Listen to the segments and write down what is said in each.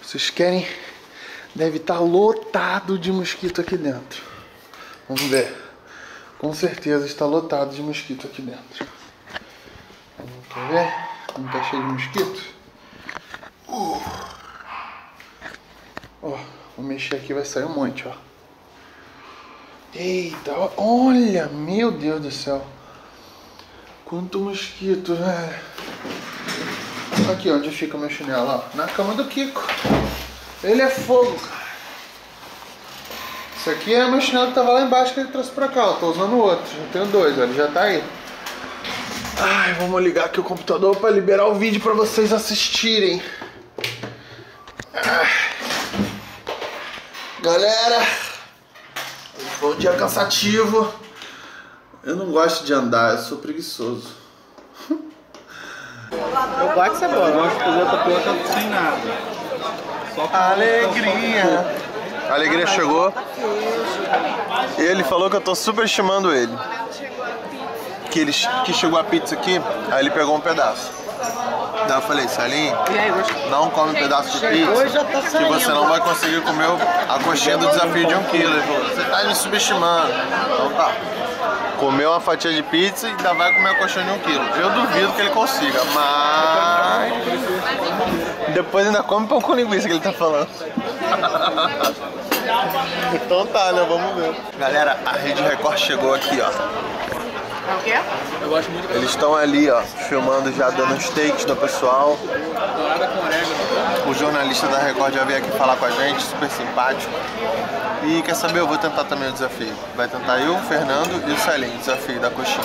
Vocês querem? Deve estar lotado de mosquito aqui dentro. Vamos ver. Com certeza está lotado de mosquito aqui dentro. Quer ver? Como tá cheio de mosquito? Ó, vou mexer aqui, vai sair um monte, ó. Eita, olha, meu Deus do céu. Quanto mosquito, velho. Aqui onde fica o meu chinelo, ó. Na cama do Kiko. Ele é fogo, cara. Esse aqui é meu chinelo que tava lá embaixo que ele trouxe pra cá, ó. Tô usando o outro. Eu tenho dois, ó. Ele já tá aí. Ai, vamos ligar aqui o computador pra liberar o vídeo pra vocês assistirem. Ai. Galera, foi um dia cansativo. Eu não gosto de andar, eu sou preguiçoso. Eu gosto de cebola. Eu gosto de fazer outra coisa sem nada. Alegria. A alegria chegou. E ele falou que eu tô superestimando ele. Que chegou a pizza aqui, aí ele pegou um pedaço. Daí eu falei, Salim, não come um pedaço de pizza, que você não vai conseguir comer a coxinha do desafio de 1 quilo. Ele falou, você tá me subestimando. Então tá. Comeu uma fatia de pizza e ainda vai comer a coxinha de 1 quilo. Eu duvido que ele consiga, mas... depois ainda come pão com linguiça que ele tá falando. Então tá, né? Vamos ver. Galera, a Rede Record chegou aqui, ó. O quê? Eu gosto muito. Eles estão ali, ó, filmando já, dando os takes do pessoal. O jornalista da Record já veio aqui falar com a gente, super simpático. E quer saber, eu vou tentar também o desafio. Vai tentar eu, o Fernando e o Salim, o desafio da coxinha.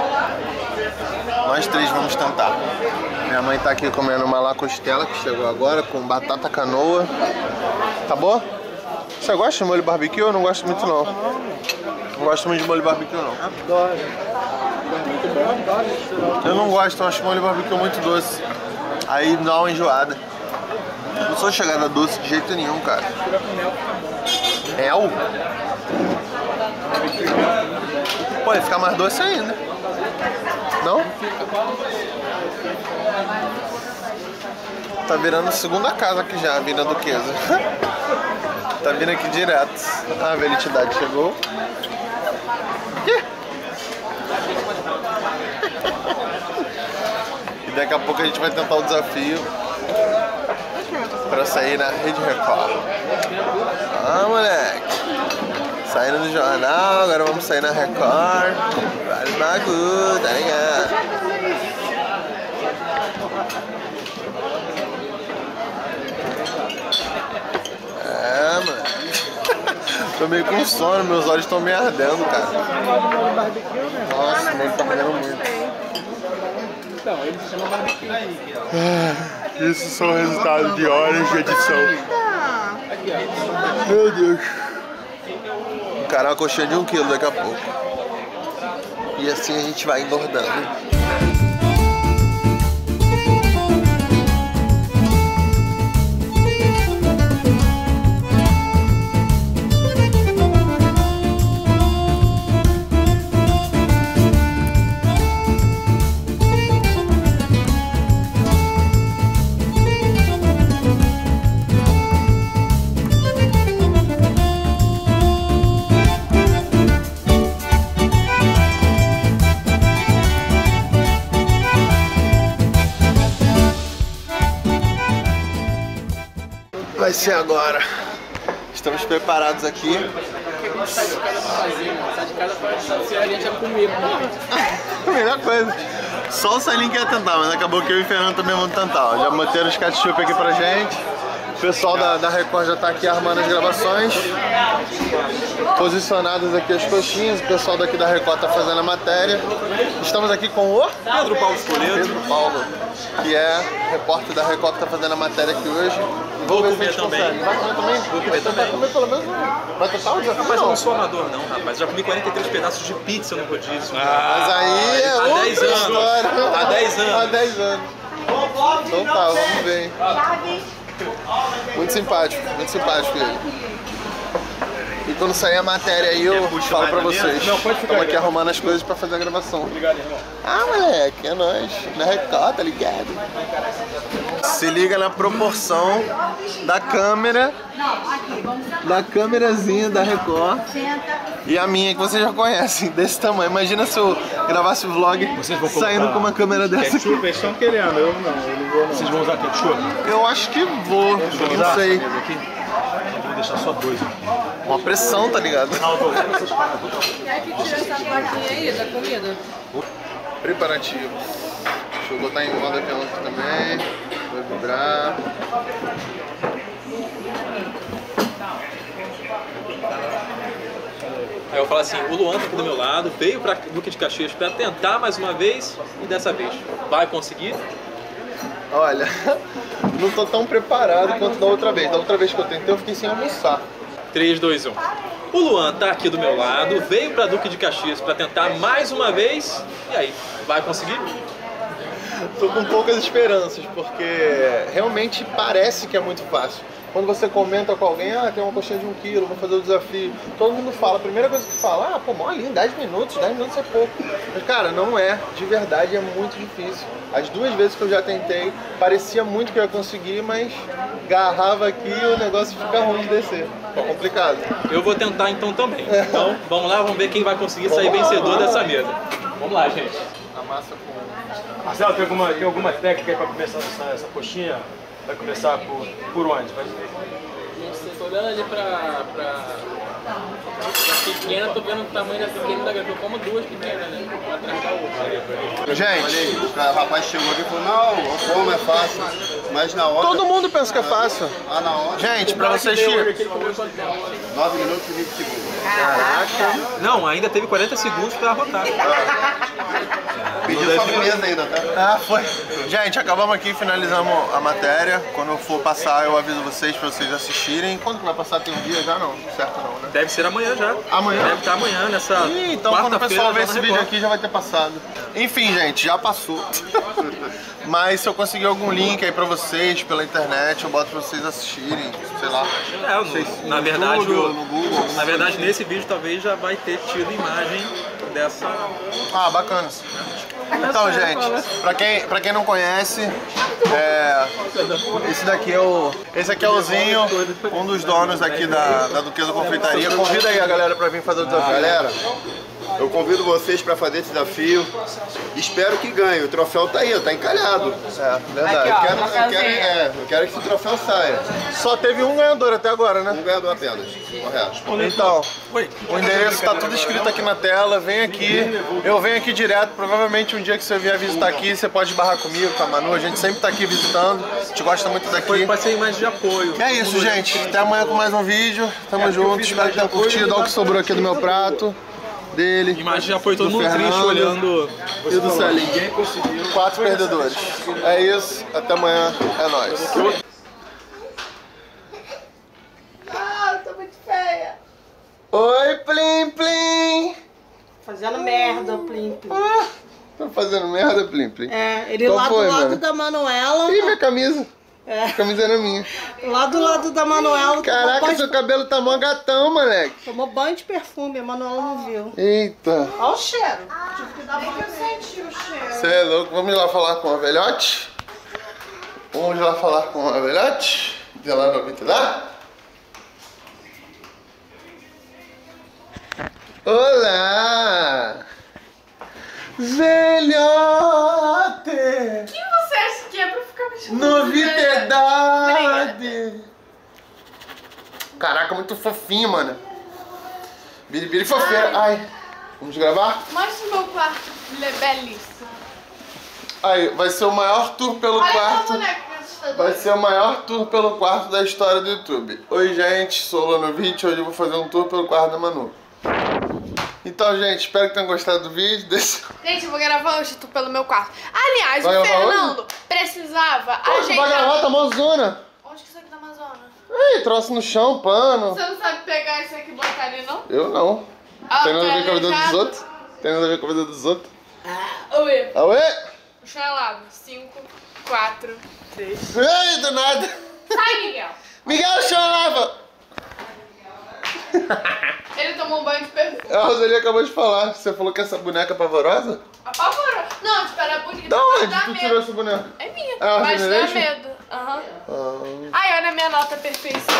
Nós três vamos tentar. Minha mãe tá aqui comendo uma lacostela que chegou agora, com batata canoa. Acabou? Você gosta de molho barbecue? Eu não gosto muito não. Não gosto muito de molho barbecue não. Adoro. Eu não gosto, eu acho molho barbecue muito doce. Aí dá uma enjoada. Não sou chegada doce de jeito nenhum, cara. Mel? Pô, ia ficar mais doce ainda. Não? Tá virando a segunda casa aqui já, a Vila Duquesa. Tá vindo aqui direto. A Velitidade chegou. E daqui a pouco a gente vai tentar o desafio pra sair na Rede Record. Ah, moleque. Saindo do jornal, agora vamos sair na Record. Vários bagulho, tá ligado? É, mano. Tô meio com sono, meus olhos estão meio ardendo, cara. Nossa, o molho tá ardendo muito. Então, ele se chama barbecue. Isso são resultados de horas de edição. Meu Deus. Encarar uma coxinha de 1 quilo daqui a pouco. E assim a gente vai engordando. Vai ser agora. Estamos preparados aqui. Sai de casa pra a gente ia comer. Melhor coisa. Só o Salim quer tentar, mas acabou que eu e o Fernando também vamos tentar. Ó. Já meteram os ketchup aqui pra gente. O pessoal da Record já tá aqui armando as gravações. Posicionadas aqui as coxinhas. O pessoal daqui da Record tá fazendo a matéria. Estamos aqui com o Pedro Paulo Escolheiro. Pedro Paulo, que é repórter da Record que tá fazendo a matéria aqui hoje. Vou comer também. Vai comer também? Vou comer também. Vai comer pelo menos um. Vai tentar o desafio? Rapaz, eu não sou amador não, rapaz. Já comi 43 pedaços de pizza no rodízio. Mas aí é há outra 10 anos. história. Há 10 anos. Há 10 anos. Então tá, vamos ver. Muito simpático ele. E quando sair a matéria aí eu falo pra vocês. Estamos aqui arrumando as coisas pra fazer a gravação. Obrigado, irmão. Ah, moleque, é nóis. Na Record, tá ligado? Se liga na proporção da câmera, da câmerazinha da Record e a minha que vocês já conhecem, desse tamanho. Imagina se eu gravasse o vlog saindo com uma câmera dessa aqui. Eles estão querendo, eu não vou não. Vocês vão usar ketchup? Eu acho que vou, não sei. Vou deixar só 2 aqui. Uma pressão, tá ligado? Quer que tire essa plaquinha aí da comida? Preparativo. Deixa eu botar em modo aqui também. Vai vibrar. Aí eu falo assim, o Luan tá aqui do meu lado, veio pra Duque de Caxias pra tentar mais uma vez e dessa vez vai conseguir? Olha, não tô tão preparado quanto da outra vez. Da outra vez que eu tentei, eu fiquei sem almoçar. 3, 2, 1. O Luan tá aqui do meu lado, veio pra Duque de Caxias pra tentar mais uma vez e aí, vai conseguir? Tô com poucas esperanças, porque realmente parece que é muito fácil. Quando você comenta com alguém, ah, tem uma coxinha de 1 quilo, vou fazer o desafio. Todo mundo fala, a primeira coisa que fala, ah, pô, mole, 10 minutos é pouco. Mas, cara, não é. De verdade, é muito difícil. As 2 vezes que eu já tentei, parecia muito que eu ia conseguir, mas garrava aqui e o negócio fica ruim de descer. Ficou complicado. Eu vou tentar então também. Então, vamos lá, vamos ver quem vai conseguir sair vencedor dessa mesa. Vamos lá, gente. A massa com... Marcelo, tem alguma técnica aí pra começar essa coxinha? Vai começar por onde? Nossa, eu tô olhando ali pra pequena, tô vendo o tamanho da pequena da grande. Eu como 2 pequenas, né? Uma atrás da outra. Gente, O rapaz chegou aqui e falou, não, como é fácil, mas na hora... todo mundo pensa que é fácil. Ah, na hora... Gente, pra vocês que... 9 minutos e 20 segundos. Caraca. Não, ainda teve 40 segundos pra rotar. Pediu sobremesa ainda, tá? Ah, foi. Gente, acabamos aqui, finalizamos a matéria. Quando eu for passar, eu aviso vocês pra vocês assistirem. Quando que vai passar? Tem um dia já? Não, certo não, né? Deve ser amanhã já. Amanhã? Deve estar amanhã, nessa Então quando o pessoal ver esse vídeo Record. aqui já vai ter passado. Enfim, gente, já passou. Mas se eu conseguir algum link aí pra vocês, pela internet, eu boto pra vocês assistirem, sei lá. Na verdade, no Google. na verdade, nesse vídeo talvez já vai ter tido imagem dessa... Ah, bacana. Então, gente, pra quem não conhece, esse aqui é o Zinho, um dos donos aqui da Duquesa Confeitaria. Convida aí a galera pra vir fazer o desafio. Galera, eu convido vocês para fazer esse desafio. Espero que ganhe. O troféu tá aí, ó, tá encalhado. Verdade. Eu quero que esse troféu saia. Só teve um ganhador até agora, né? Um ganhador apenas. Correto. Então, o endereço tá tudo escrito aqui na tela, vem aqui. Eu venho aqui direto, provavelmente um dia que você vier visitar aqui, você pode barrar comigo, com a Manu, a gente sempre tá aqui visitando, a gente gosta muito daqui. Vai ser imagem de apoio. É isso, gente. Até amanhã com mais um vídeo. Tamo junto, espero que tenham curtido. Olha o que sobrou aqui do meu prato. Dele. Imagem de apoio, todo do mundo triste Fernando olhando. e do Celinho. 4 perdedores. É isso, até amanhã, é nóis. Ah, eu tô muito feia. Oi, Plim Plim! Fazendo merda, Plim Plim. Tá fazendo merda, Plim Plim? É, ele Qual lá foi, do lado mano? da Manuela. Ih, minha camisa. É. A camisa era minha. Lá do lado da Manuela. Caraca, seu cabelo tá mó gatão, moleque. Tomou banho de perfume, a Manuela não viu. Eita. Olha o cheiro. Tive que dar banho. Eu senti o cheiro. Você é louco? Vamos lá falar com a velhote? Vamos lá falar com a velhote? De lá no Vitidá? Olá! Velhote! Quem você acha que é pra ficar me chamando? Novidade! Caraca, muito fofinho, mano. Biribiri fofeira. Ai, vamos gravar? Mostra o meu quarto, ele é belíssimo. Aí, vai ser o maior tour pelo Olha quarto. meu boneco assustador. Vai ser o maior tour pelo quarto da história do YouTube. Oi, gente, sou o Lonovic. Hoje eu vou fazer um tour pelo quarto da Manu. Então, gente, espero que tenham gostado do vídeo. Gente, eu vou gravar hoje tour pelo meu quarto. Aliás, Vai o gravar Fernando precisava Você ajeitar... vai gravar, tá mó zona. Onde que isso aqui tá mais zona? Ih, troço no chão, pano. Você não sabe pegar isso aqui e botar ali, não? Eu não. Ah, Tem nada a ver com a vida dos planejado. outros? Tem nada a ver com a vida dos outros? Oi. Auê! O chão é lavo. 5, 4, 3... Ei, do nada. Sai, Miguel! Miguel, o chão lava. Ele tomou um banho de perfume. A Roseli acabou de falar. Você falou que essa boneca é pavorosa? Apavorou. Não, tipo, ela é bonita. Da mas onde dá tu medo. tirou essa boneca? É minha. Ah, mas dá Generation? medo. Aham. Ai, olha a minha nota perfeição.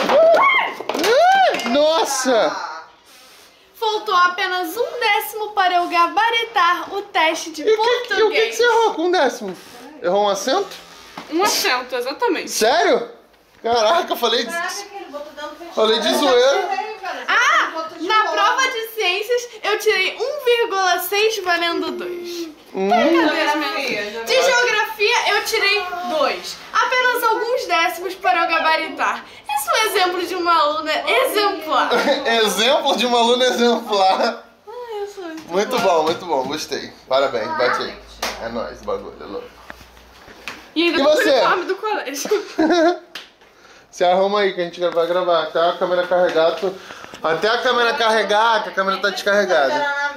Nossa! Faltou apenas 1/10 para eu gabaritar o teste de português. E o que você errou com 1/10? Errou um acento? Um acento, exatamente. Sério? Caraca, falei de zoeira. Na prova de ciências, eu tirei 1,6 valendo 2. De geografia, eu tirei 2. Apenas alguns décimos para eu gabaritar. Isso é um exemplo de uma aluna exemplar. Exemplo de uma aluna exemplar. Eu sou Muito bom, gostei. Parabéns, bate aí. É nóis, o bagulho, é louco. E ainda E com o você? uniforme do colégio. Se arruma aí que a gente vai gravar. Até a câmera carregar, até a câmera carregar, que a câmera tá descarregada.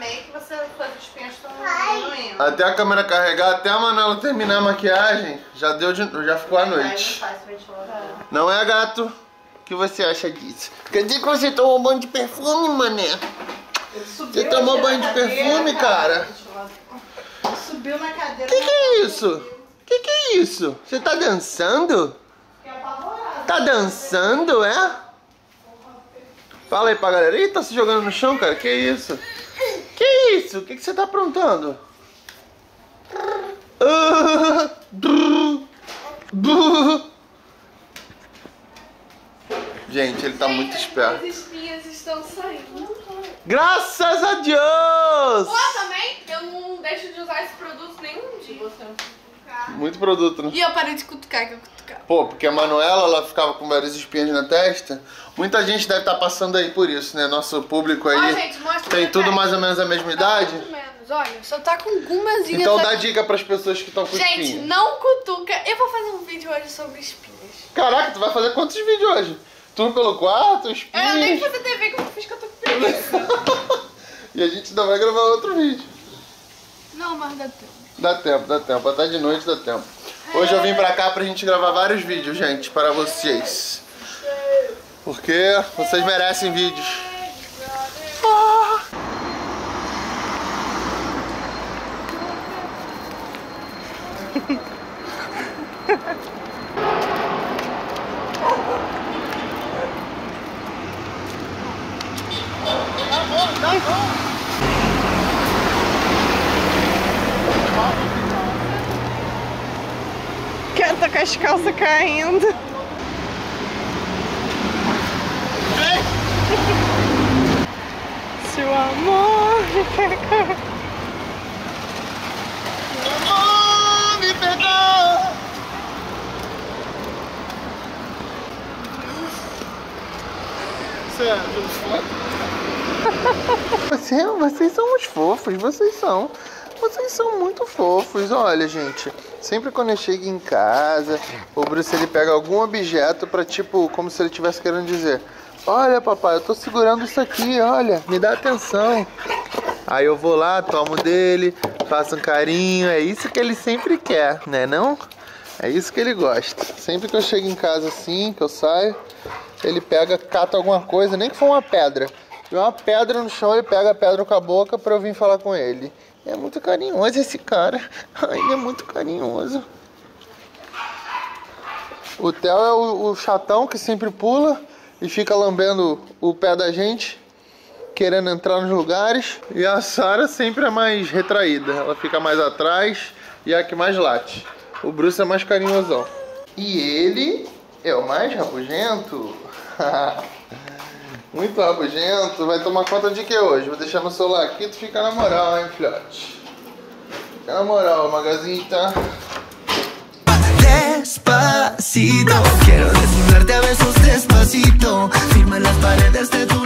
Até a câmera carregar, até a Manuela terminar a maquiagem, já ficou a noite. Não é, gato? O que você acha disso? Quer dizer que você tomou banho de perfume, mané? Você tomou banho de perfume, cara? Subiu na cadeira. Que é isso? Que é isso? Você tá dançando? Tá dançando, é? Fala aí pra galera. Ih, tá se jogando no chão, cara? Que isso? Que isso? O que você tá aprontando? Gente, ele tá muito esperto. As espinhas estão saindo. Graças a Deus! Também, eu não deixo de usar esse produto nenhum dia. Muito produto, né? E eu parei de cutucar, que eu cutucava. Pô, porque a Manuela, ela ficava com várias espinhas na testa. Muita gente deve estar passando aí por isso, né? Nosso público aí Gente, mostra tem tudo mais ou menos a mesma idade. Mais ou menos, olha, só tá com algumas Então dá dica pras pessoas que estão com Gente, espinha. não cutuca. Eu vou fazer um vídeo hoje sobre espinhas. Caraca, tu vai fazer quantos vídeos hoje? Tu pelo quarto, espinhas... Eu nem fazer TV que eu fiz que eu tô com preguiça. E a gente ainda vai gravar outro vídeo. Não, mas dá tempo. Dá tempo. Até de noite dá tempo. Hoje eu vim pra cá pra gente gravar vários vídeos, gente, para vocês. Porque vocês merecem vídeos. Canta com as calças caindo. Se o amor me pegar. O amor me pegou. Sério, vocês são uns fofos, vocês são muito fofos. Olha, gente, sempre quando eu chego em casa, o Bruce ele pega algum objeto pra, tipo, como se ele estivesse querendo dizer: olha, papai, eu tô segurando isso aqui, olha, me dá atenção. Aí eu vou lá, tomo dele, faço um carinho, é isso que ele sempre quer, né não? É isso que ele gosta. Sempre que eu chego em casa assim, que eu saio, ele pega, cata alguma coisa, nem que for uma pedra. E uma pedra no chão, ele pega a pedra com a boca pra eu vir falar com ele. É muito carinhoso esse cara. Ai, ele é muito carinhoso. O Theo é o chatão que sempre pula e fica lambendo o pé da gente, querendo entrar nos lugares. E a Sarah sempre é mais retraída. Ela fica mais atrás e é a que mais late. O Bruce é mais carinhosão. E ele é o mais rabugento. Muito rabugento. Vai tomar conta de que hoje? Vou deixar meu celular aqui, tu fica na moral, hein, filhote? Fica na moral, Magazita. Despacito, quiero desnudarte a besos despacito. Firma las paredes de tu